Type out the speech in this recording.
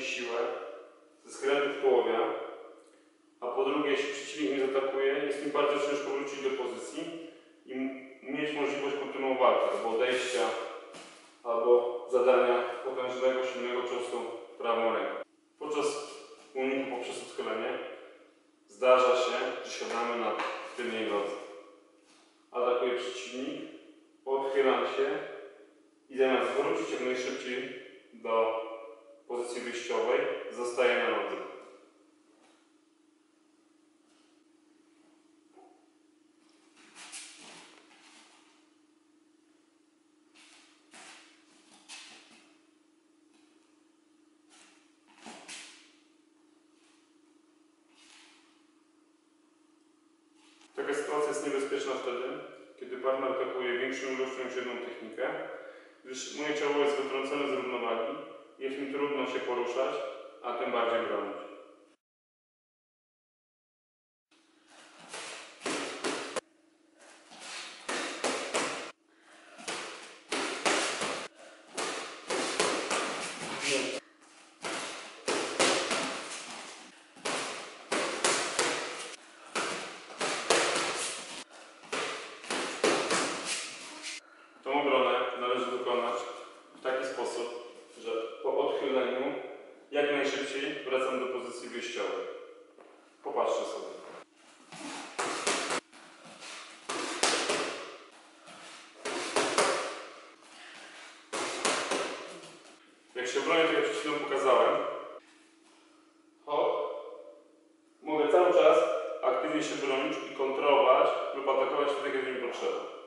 siłę ze skrętów tułowia, a po drugie, jeśli przeciwnik mnie zaatakuje, jest mi bardzo ciężko wrócić do pozycji i mieć możliwość kontynuowania walki, albo odejścia, albo zadania potężnego, silnego ciosu prawą ręką. Podczas uniku poprzez odchylenie zdarza się, że siadamy na tylnej nodze. Atakuje przeciwnik, odchylam się i zamiast wrócić jak najszybciej do pozycji wyjściowej, zostaję na nodze. Taka sytuacja jest niebezpieczna wtedy, kiedy partner atakuje większą ilością niż jedną technikę, gdyż moje ciało jest wytrącone z równowagi, jest mi trudno się poruszać, a tym bardziej bronić. Tą obronę należy wykonać w taki sposób, że po odchyleniu jak najszybciej wracam do pozycji wyjściowej. Popatrzcie sobie. Jak się bronię, tak jak przed chwilą pokazałem, mogę cały czas aktywnie się bronić i kontrolować lub atakować wtedy, kiedy mi potrzeba.